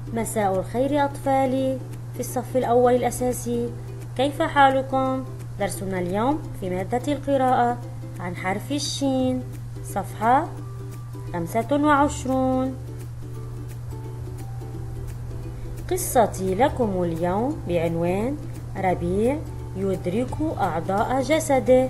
مساء الخير أطفالي في الصف الأول الأساسي، كيف حالكم؟ درسنا اليوم في مادة القراءة عن حرف الشين، صفحة 25. قصتي لكم اليوم بعنوان ربيع يدرك أعضاء جسده.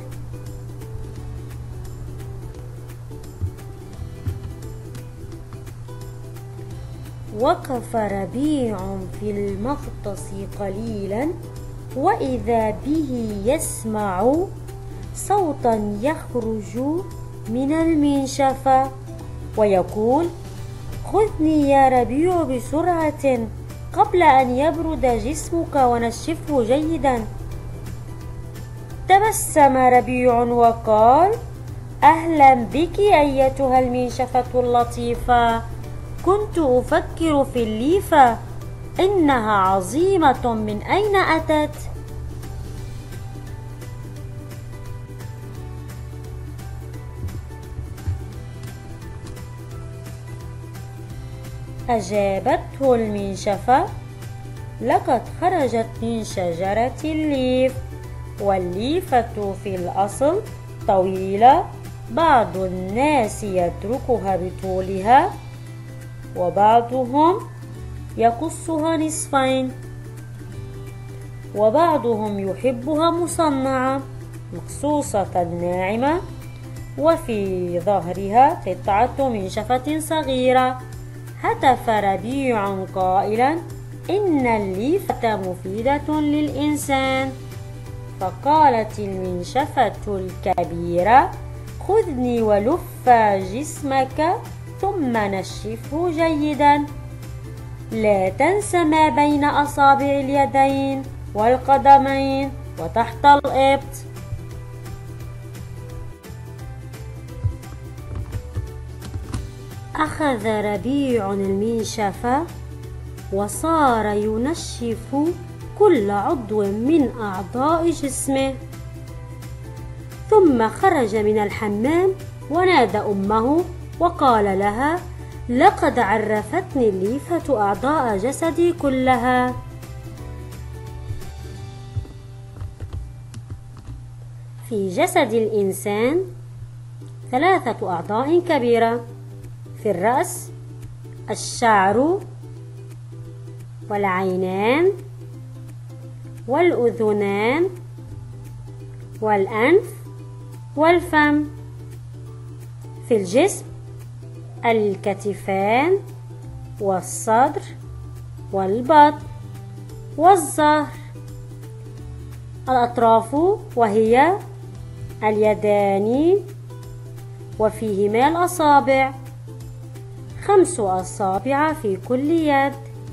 وقف ربيع في المغطس قليلا، وإذا به يسمع صوتا يخرج من المنشفة ويقول: خذني يا ربيع بسرعة قبل أن يبرد جسمك ونشفه جيدا. تبسم ربيع وقال: أهلا بك أيتها المنشفة اللطيفة، كنت أفكر في الليفة، إنها عظيمة، من أين أتت؟ أجابته المنشفة: لقد خرجت من شجرة الليف، والليفة في الأصل طويلة، بعض الناس يتركها بطولها وبعضهم يقصها نصفين، وبعضهم يحبها مصنعة مقصوصة ناعمة وفي ظهرها قطعة منشفة صغيرة. هتف ربيع قائلا: إن الليفة مفيدة للإنسان. فقالت المنشفة الكبيرة: خذني ولف جسمك ثم نشفه جيدا، لا تنس ما بين أصابع اليدين والقدمين وتحت الإبط. أخذ ربيع المنشفة وصار ينشف كل عضو من أعضاء جسمه، ثم خرج من الحمام ونادى أمه وقال لها: لقد عرفتني الليفة أعضاء جسدي كلها. في جسد الإنسان 3 أعضاء كبيرة: في الرأس الشعر والعينان والأذنان والأنف والفم. في الجسم الكتفان والصدر والبطن والظهر. الأطراف وهي اليدان وفيهما الأصابع، 5 أصابع في كل يد،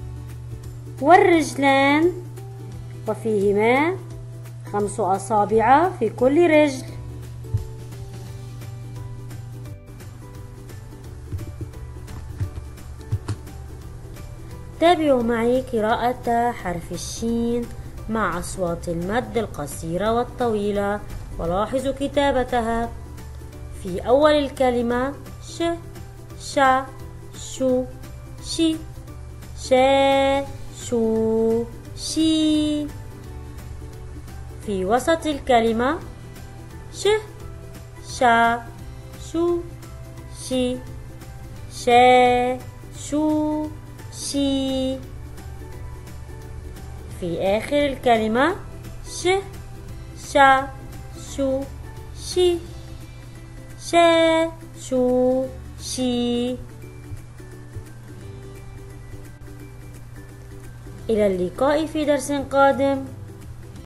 والرجلان وفيهما 5 أصابع في كل رجل. تابعوا معي قراءة حرف الشين مع أصوات المد القصيرة والطويلة، ولاحظوا كتابتها. في أول الكلمة ش، شا، شو، شي، شا، شو، شي. في وسط الكلمة ش، شا، شو، شي، شا، شو، شي. في آخر الكلمة ش، شا، شو، شي، شا، شو، شي. إلى اللقاء في درس قادم.